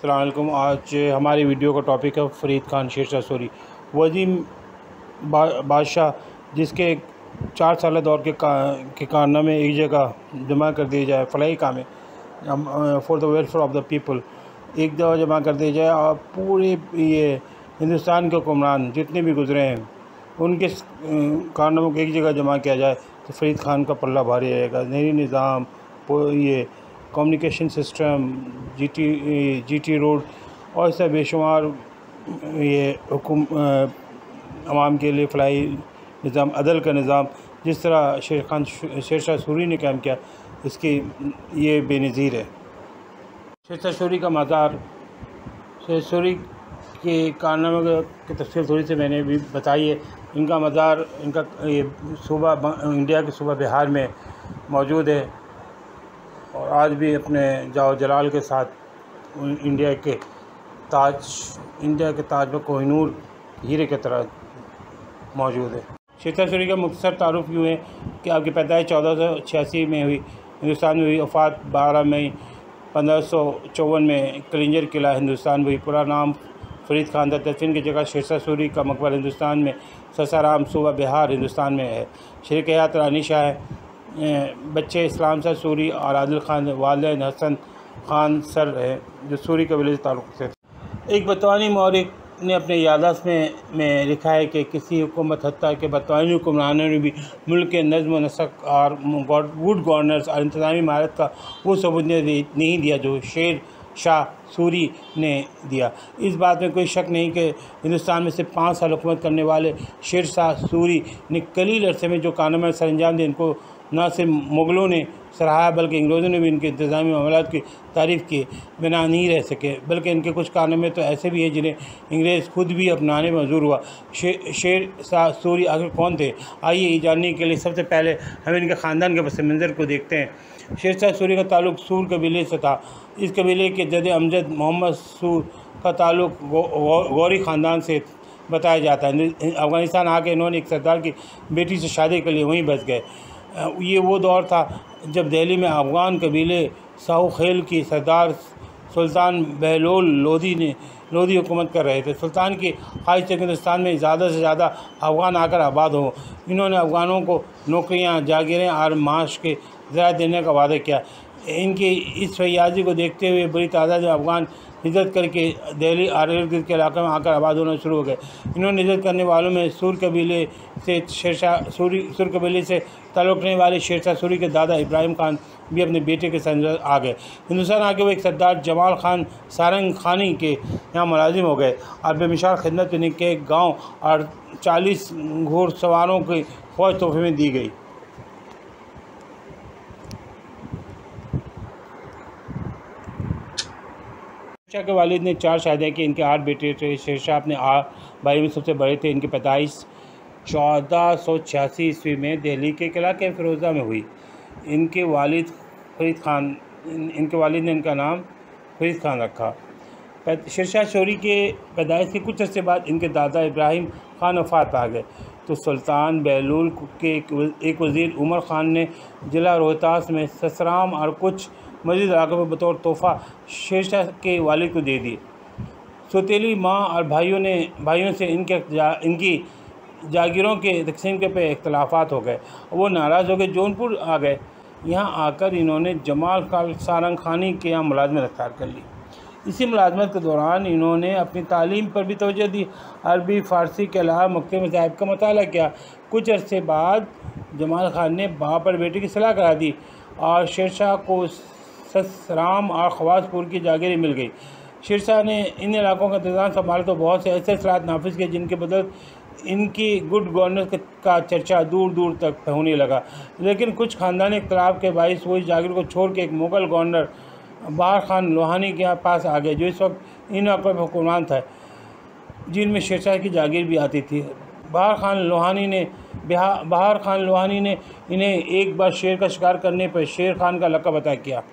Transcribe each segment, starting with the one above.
अस्सलाम वालेकुम। आज हमारी वीडियो का टॉपिक है फ़रीद खान शेरशाह सूरी, वज़ीम बादशाह, जिसके 4 साल दौर के कारनामे एक जगह जमा कर दिए जाए, फलाही काम है for the welfare of the people, एक जगह जमा कर दिया जाए और पूरे ये हिंदुस्तान के हुक्मरान जितने भी गुज़रे हैं उनके कारनामों को एक जगह जमा किया जाए तो फ़रीद खान का पल्ला भारी रहेगा। नहरी निज़ाम, ये कम्युनिकेशन सिस्टम, जीटी रोड और ऐसा बेशुमार ये आवाम के लिए फलाही निज़ाम, अदल का निज़ाम, जिस तरह शेरशाह सूरी ने काम किया, इसकी ये बेनज़ीर है। शेरशाह सूरी का मज़ार, शेरशाह सूरी के कारनामे की तफसील थोड़ी सी मैंने भी बताई है। इनका मज़ार ये इंडिया के सूबा बिहार में मौजूद है और आज भी अपने जाओ जलाल के साथ इंडिया के ताज पर कोहिनूर हीरे की तरह मौजूद है। शेरशाह सूरी का मुख्तसर तारुफ यूँ है कि आपकी पैदाइश 1486 में हुई, हिंदुस्तान में हुई, वफ़ात 12 मई 1554 में कलिंजर किला हिंदुस्तान में हुई। पूरा नाम फ़रीद खान था। दफन की जगह शेरशाह सूरी का मकबरा हिंदुस्तान में ससाराम, सूबा बिहार, हिंदुस्तान में है। शरीक हयात रानी शाह है। बच्चे इस्लाम शाह सूरी और आदिल खान, वालिदैन हसन खान सर है जो सूरी कबीले से ताल्लुक़ से थे। एक बतवानी मौरिक ने अपने याददाश्त में लिखा है कि किसी हुकूमत हत्ता के बतवानी हुक्मरानों ने भी मुल्क के नज़्म व नसक और गुड गवर्नेंस और इंतज़ामी महारत का वो सबूत नहीं दिया जो शेर शाह सूरी ने दिया। इस बात में कोई शक नहीं कि हिंदुस्तान में सिर्फ 5 साल हुकूमत करने वाले शेर शाह सूरी ने कलील अरसे में जो कारनामे सर अंजाम दिए, इनको न सिर्फ मुग़लों ने सराहा बल्कि अंग्रेज़ों ने भी इनके इंतज़ामी मामलात की तारीफ़ की बिना नहीं रह सके। बल्कि इनके कुछ कारनामे तो ऐसे भी हैं जिन्हें अंग्रेज़ खुद भी अपनाने में मजबूर हुआ। शेर शाह सूरी आखिर कौन थे? आइए ये जानने के लिए सबसे पहले हम इनके ख़ानदान के पस मंज़र को देखते हैं। शेर शाह सूरी का ताल्लुक़ सूर कबीले से था। इस कबीले के जद अमजद मोहम्मद सूर का ताल्लुक़ गौरी ख़ानदान से बताया जाता है। अफ़गानिस्तान आके इन्होंने एक सरदार की बेटी से शादी के लिए वहीं बस गए। ये वो दौर था जब दिल्ली में अफ़गान कबीले साहू खेल की सरदार सुल्तान बहलोल लोधी हुकूमत कर रहे थे। सुल्तान की ख्वाहिश थी हिंदुस्तान में ज़्यादा से ज़्यादा अफ़गान आकर आबाद हों। इन्होंने अफ़गानों को नौकरियां, जागीरें और माश के ज़राए देने का वादा किया। इनकी इस फैयाजी को देखते हुए बड़ी तादाद में अफ़गान हिजरत करके दिल्ली और इर्द गिर्द के इलाके में आकर आबाद होना शुरू हो गए। इन्होंने हिजरत करने वालों में सूर कबीले से ताल्लुक़ रखने वाले शेरशाह सूरी के दादा इब्राहिम खान भी अपने बेटे के संग आ गए। हिंदुस्तान आके वो एक सरदार जमाल खान सारंग खानी के यहाँ मुलाजिम हो गए और बेमिसाल खिदमत इनके गाँव और 40 घोड़सवारों की फ़ौज तोहफे में दी गई। शेरशाह के वालिद ने 4 शादियाँ की। इनके 8 बेटे थे। शेरशाह अपने 8 भाई में सबसे बड़े थे। इनकी पैदाइश 1486 ईस्वी में दिल्ली के किला के फ़िरोज़ा में हुई। इनके वालिद ने इनका नाम फ़रीद खान रखा। शेरशाह सूरी के पैदाइश के कुछ अर्से बाद इनके दादा इब्राहिम खान वफ़ात पा गए तो सुल्तान बहलोल के एक वज़ीर उमर खान ने ज़िला रोहतास में ससराम और कुछ मज़ीद इलाकों में बतौर तोहफ़ा शेरशाह के वालिद को दे दिए। सौतेली माँ और भाइयों से इनकी जागीरों के तकसीम के पे इख्तलाफात हो गए। वो नाराज़ हो गए, जौनपुर आ गए। यहाँ आकर इन्होंने जमाल खान सारंग खानी के यहाँ मुलाजमत अख्तियार कर ली। इसी मुलाजमत के दौरान इन्होंने अपनी तालीम पर भी तवज्जो दी। अरबी फ़ारसी के अलावा मुख्तलिफ मज़ाहिब का मुताला किया। कुछ अर्से बाद जमाल खान ने बाप और बेटे की सलाह करा दी और शेरशाह को ससराम और खवासपुर की जागीरें मिल गई। शेरशाह ने इन इलाकों का इंतज़ाम संभाला तो बहुत से ऐसे असलात नाफिज किए जिनके बदौलत इनकी गुड गवर्नेंस का चर्चा दूर दूर तक होने लगा। लेकिन कुछ ख़ानदानी इख्तलाफ के बाइस वो इस जागीर को छोड़ के एक मुग़ल गवर्नर बहार खान लोहानी के पास आ गए जो इस वक्त इन इलाकों में हुक्मरान था, जिनमें शेरशाह की जागीर भी आती थी। बहार खान लोहानी ने इन्हें एक बार शेर का शिकार करने पर शेर खान का लक़ब अता किया।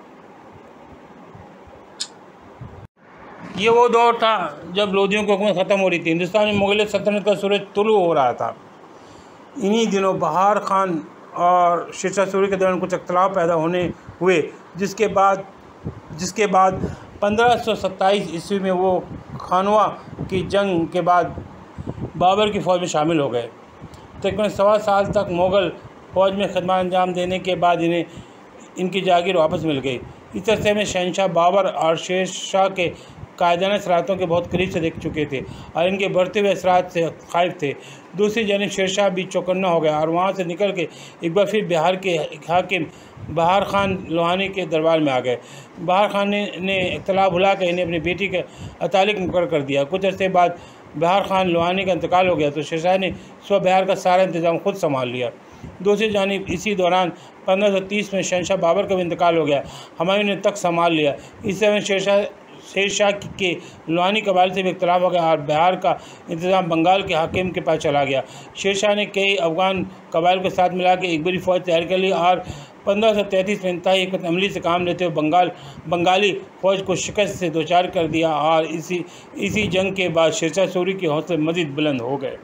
ये वो दौर था जब लोधियों की हुकूमत ख़त्म हो रही थी। हिंदुस्तान में मुग़ल सल्तनत का सूरज तुलू हो रहा था। इन्हीं दिनों बहार खान और शेरशाह सूरी के दौरान कुछ इख्तलाफ पैदा हुए जिसके बाद 1527 ईस्वी में वो खानवा की जंग के बाद बाबर की फ़ौज में शामिल हो गए। तकरीबन 1.25 साल तक मुग़ल फ़ौज में खिदमत अंजाम देने के बाद इन्हें इनकी जागीर वापस मिल गई। इस अरसे में शहंशाह बाबर और शेर शाह के कायदाना सलाहतों के बहुत करीब से देख चुके थे और इनके बढ़ते हुए असरात से खाइफ थे। दूसरी जानिब शेर शाह भी चौकन्ना हो गया और वहाँ से निकल के एक बार फिर बिहार के हाकिम बहार खान लोहानी के दरबार में आ गए। बहार खान ने इख्तलाफ भुला कर इन्हें अपनी बेटी के अतालिक मुकर्रर कर दिया। कुछ अर्से बाद बहार खान लोहानी का इंतकाल हो गया तो शेर शाह ने बिहार का सारा इंतज़ाम खुद संभाल लिया। दूसरी जानिब इसी दौरान 1530 में शहंशाह बाबर का भी इंतकाल हो गया। हुमायूं ने तख्त संभाल लिया। इस समय शेर शाह के लोहानी कबाइल से भी इख्तलाफ हो गया और बिहार का इंतज़ाम बंगाल के हाकिम के पास चला गया। शेर शाह ने कई अफगान कबाइल के साथ मिला के एक बड़ी फ़ौज तैयार कर ली और 1533 में इंतहाई हिकमत अमली से काम लेते हुए बंगाली फ़ौज को शिकस्त से दो चार कर दिया और इसी जंग के बाद शेर शाह सूरी के हौसले मज़ीद बुलंद हो गए।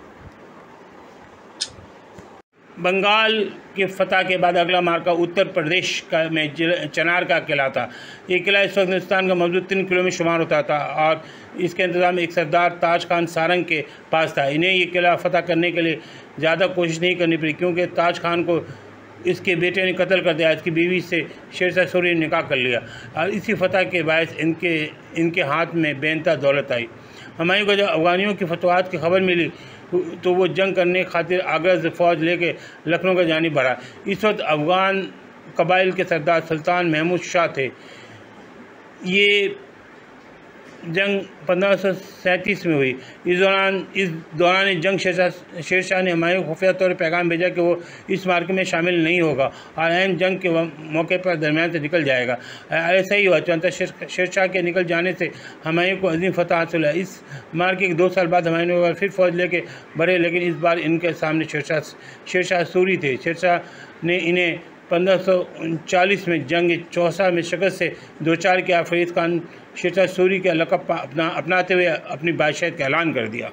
बंगाल के फतह के बाद अगला मार्का उत्तर प्रदेश का में चनार का किला था। ये किला इस वक्त हिंदुस्तान का मौजूद 3 किलो में शुमार होता था और इसका इंतज़ाम एक सरदार ताज खान सारंग के पास था। इन्हें ये किला फतह करने के लिए ज़्यादा कोशिश नहीं करनी पड़ी क्योंकि ताज खान को इसके बेटे ने कत्ल कर दिया। इसकी बीवी से शेर शाह सूरी ने निकाह कर लिया और इसी फतह के बायस इनके हाथ में बेनता दौलत आई। हुमायूं को जब अफगानियों की फतवाहत की खबर मिली तो वो जंग करने खातिर आगरा से फ़ौज लेके लखनऊ का जानिब बढ़ा। इस वक्त अफ़गान कबाइल के सरदार सुल्तान महमूद शाह थे। ये जंग 1537 में हुई। इस दौरान जंग शेर शाह ने हुमायूं को खुफिया तौर पर पैगाम भेजा कि वो इस मार्के में शामिल नहीं होगा और अहम जंग के मौके पर दरमियान से निकल जाएगा। ऐसा ही हुआ। चुनांचे शेर शाह के निकल जाने से हुमायूं को अजीम फतह हासिल हुआ। इस मार्के के 2 साल बाद हुमायूं ने फिर फ़ौज लेके बढ़े लेकिन इस बार इनके सामने शेर शाह सूरी थे। शेर शाह ने इन्हें 1539 में जंग चौसा में शिकस्त से दो चार किया। फरीद खान शेर शाह सूरी का लक़ब अपनाते हुए अपनी बादशाहत का ऐलान कर दिया।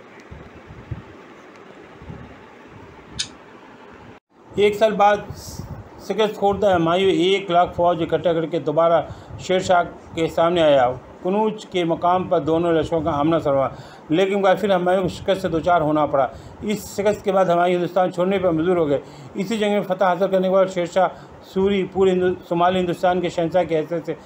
1 साल बाद शिकस्त खोरदा हुमायूं 1 लाख फ़ौज इकट्ठा करके दोबारा शेर शाह के सामने आया। कनूज के मकाम पर दोनों लश्करों का आमना सामना लेकिन फिर हुमायूं को शिकस्त से दो चार होना पड़ा। इस शिकस्त के बाद हुमायूं हिंदुस्तान छोड़ने पर मजबूर हो गए। इसी जंग में फतह हासिल करने के बाद शेर शाह सूरी पूरे शुमाली हिंदुस्तान के शहंशाह के हैसियत से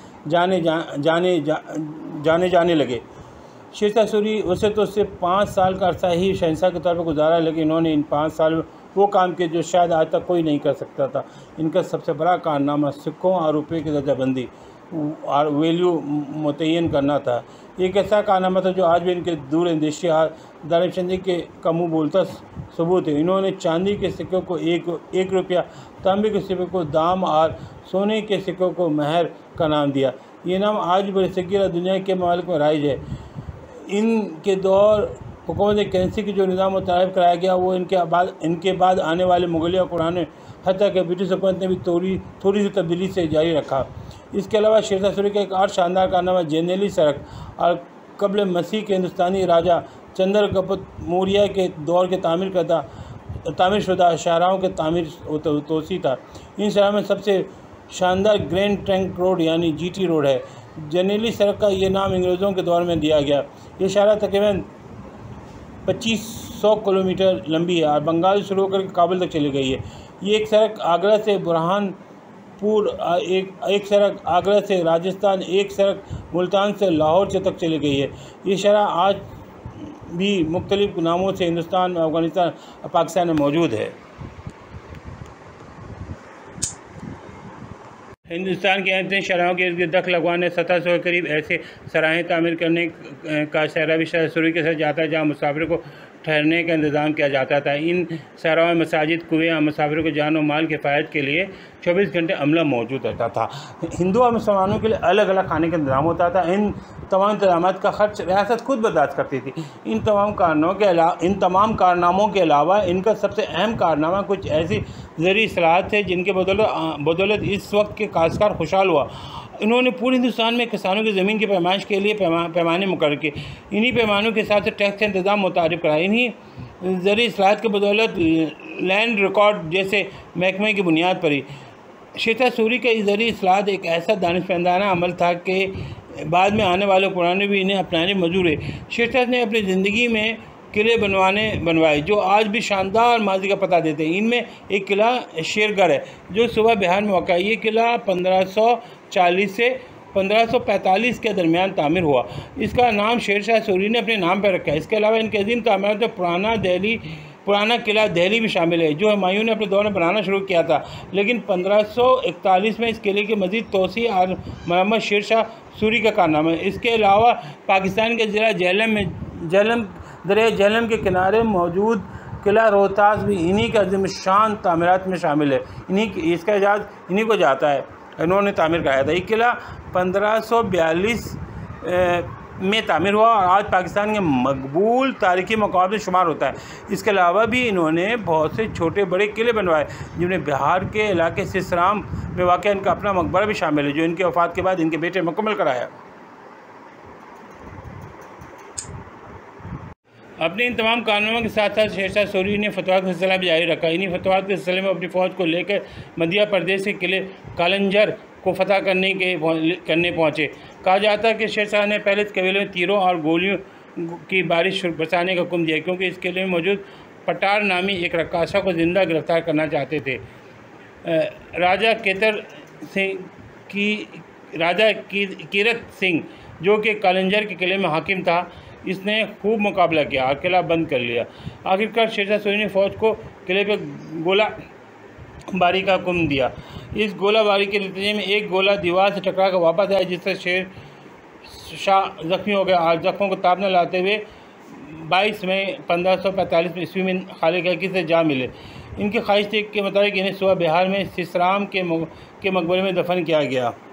जाने लगे। शेर शाह सूरी वैसे तो सिर्फ 5 साल का अरसा ही शहंशाह के तौर पर गुजारा लेकिन इन्होंने इन 5 साल में वो काम किए जो शायद आज तक कोई नहीं कर सकता था। इनका सबसे बड़ा कारनामा सिक्कों और रुपये की दर्जाबंदी और वैल्यू मुतय्यन करना था। एक ऐसा कारनामा था जो आज भी इनके दूर अंदेशी दानिशमंदी का मुँह बोलता सबूत है। इन्होंने चांदी के सिक्कों को 1 रुपया, तांबे के सिक्कों को दाम और सोने के सिक्कों को महर का नाम दिया। ये नाम आज भी बरसगीरा दुनिया के ममालिक में राइज है। इनके दौर हुकूमत करेंसी की जो निज़ाम मुतारिफ़ कराया गया वो इनके बाद आने वाले मुगलिया कुरान हत्या के ब्रिटिश हुकूमत ने भी थोड़ी सी तब्दीली से जारी रखा। इसके अलावा शेर शाह सूरी का एक और शानदार कारनामा जर्नैली सड़क और कबल मसीह के हिंदुस्तानी राजा चंद्रगुप्त मौर्य के दौर के तामीरशुदा शाहराहों के तोसी था। इन शहरों में सबसे शानदार ग्रैंड ट्रंक रोड यानी GT रोड है। जर्नैली सड़क का ये नाम अंग्रेज़ों के दौर में दिया गया। ये शाहरा तकरीबन 2500 किलोमीटर लंबी है और बंगाल शुरू होकर काबुल तक चली गई है। ये एक सड़क आगरा से बुरहानपुर, एक सड़क आगरा से राजस्थान, एक सड़क मुल्तान से लाहौर तक चली गई है। ये शहर आज भी मुख्तलिफ नामों से हिंदुस्तान, अफ़गानिस्तान और पाकिस्तान में मौजूद है। हिंदुस्तान के अहम शहरों के इर्द दख लगवाने 1700 के करीब ऐसे सराहें तामीर करने का सहरा भी शेर शाह सूरी के साथ जाता है जहाँ मुसाफिर को ठहरने का इंतज़ाम किया जाता था। इन सहराओं में मसाजिद, कुएँ और मुसाफिरों के जान और माल के फ़ायदे के लिए 24 घंटे अमला मौजूद रहता था। हिंदू और मुसलमानों के लिए अलग अलग खाने का इंतज़ाम होता था। इन तमाम इंतजाम का खर्च रियासत खुद बर्दाश्त करती थी। इन तमाम कारनामों के अलावा इनका सबसे अहम कारनामा कुछ ऐसी ज़रूरी सलाहत थे जिनके बदौलत इस वक्त के काश्तकार खुशहाल हुआ। इन्होंने पूरे हिंदुस्तान में किसानों की ज़मीन की पैमाइश के लिए पैमाने मुकर्रर किए। इन्हीं पैमानों के साथ टैक्स का इंतज़ाम मुतारिफ़ कराया। इन्हीं ज़रूरी सलाहत के बदौलत लैंड रिकॉर्ड जैसे महकमे की बुनियाद पर ही शेर शाह सूरी का ज़रूरी सलाहत एक ऐसा दानिशमंदाना अमल था कि बाद में आने वाले पुराने भी इन्हें अपनाने मजबूर है। शेरशाह ने अपनी ज़िंदगी में किले बनवाए जो आज भी शानदार माजी का पता देते हैं। इनमें एक किला शेरगढ़ है जो सूबा बिहार में वाक़ है। ये किला 1540 से 1545 के दरमियान तामीर हुआ। इसका नाम शेरशाह सूरी ने अपने नाम पर रखा है। इसके अलावा इनके अजीम तामीरात में पुराना किला दिल्ली भी शामिल है, जो हुमायूं ने अपने दौर में बनाना शुरू किया था, लेकिन 1541 में इस किले की मज़ीद तोसी और मरम्मत शेरशाह सूरी का कारनामा है। इसके अलावा पाकिस्तान के ज़िला दरिया झेलम के किनारे मौजूद किला रोहतास भी इन्हीं के अज़ीम शान तामीरात में शामिल है। इसका इजाज़ इन्हीं को जाता है, इन्होंने तामीर कराया था। ये किला 1542 में तामीर हुआ और आज पाकिस्तान के मकबूल तारीख़ी मकाम में शुमार होता है। इसके अलावा भी इन्होंने बहुत से छोटे बड़े किले बनवाए, जिनमें बिहार के इलाके सिसराम में वाक़ इनका अपना मकबरा भी शामिल है, जो इनके वफ़ात के बाद इनके बेटे मुकम्मल कराया। अपने इन तमाम कारनामों के साथ साथ शेरशाह सूरी ने फतवात का सिलसिला भी जारी रखा। इन्हीं फतवात के सिलसिले में अपनी फ़ौज को लेकर मध्य प्रदेश के किले कालंजर को फतह करने पहुँचे। कहा जाता है कि शेरशाह ने पहले इस कबीले में तीरों और गोलियों की बारिश बरसाने का हुक्म दिया, क्योंकि इस किले में मौजूद पटार नामी एक रक्कासा को ज़िंदा गिरफ्तार करना चाहते थे। राजा कीरत सिंह जो कि कालंजर के किले में हाकिम था, इसने खूब मुकाबला किया और किला बंद कर लिया। आखिरकार शेरशाह सूरी ने फ़ौज को किले पर गोलाबारी का हुक्म दिया। इस गोलाबारी के नतीजे में एक गोला दीवार से टकरा कर वापस आया, जिससे शेरशाह ज़ख्मी हो गया और ज़ख्मों को ताप न लाते हुए 22 मई 1545 ईस्वी में खालिक हकीकत से जा मिले। इनकी ख्वाहिश के मुताबिक इन्हें सूबा बिहार में सिसराम के मकबरे में दफन किया गया।